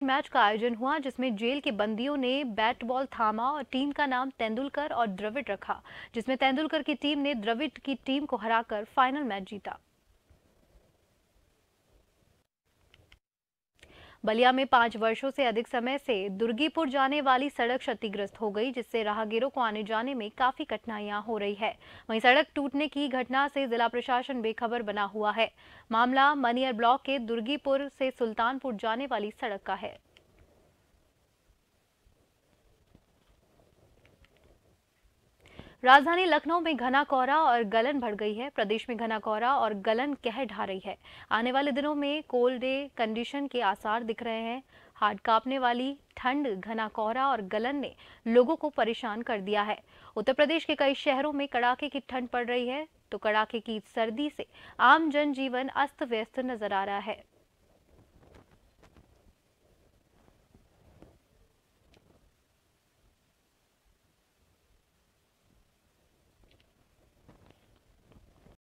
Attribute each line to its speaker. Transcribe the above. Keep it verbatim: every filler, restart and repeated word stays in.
Speaker 1: Match का आयोजन हुआ जिसमें जेल के बंदियों ने बैट बॉल थामा और टीम का नाम तेंदुलकर और द्रविड़ रखा, जिसमें तेंदुलकर की टीम ने द्रविड़ की टीम को हराकर फाइनल मैच जीता। बलिया में पांच वर्षों से अधिक समय से दुर्गीपुर जाने वाली सड़क क्षतिग्रस्त हो गई, जिससे राहगीरों को आने जाने में काफी कठिनाइयां हो रही है। वहीं सड़क टूटने की घटना से जिला प्रशासन बेखबर बना हुआ है। मामला मनियर ब्लॉक के दुर्गीपुर से सुल्तानपुर जाने वाली सड़क का है। राजधानी लखनऊ में घना कोहरा और गलन बढ़ गई है। प्रदेश में घना कोहरा और गलन कहर ढा रही है। आने वाले दिनों में कोल्ड डे कंडीशन के आसार दिख रहे हैं। हाथ कांपने वाली ठंड, घना कोहरा और गलन ने लोगों को परेशान कर दिया है। उत्तर प्रदेश के कई शहरों में कड़ाके की ठंड पड़ रही है, तो कड़ाके की सर्दी से आम जनजीवन अस्त व्यस्त नजर आ रहा है।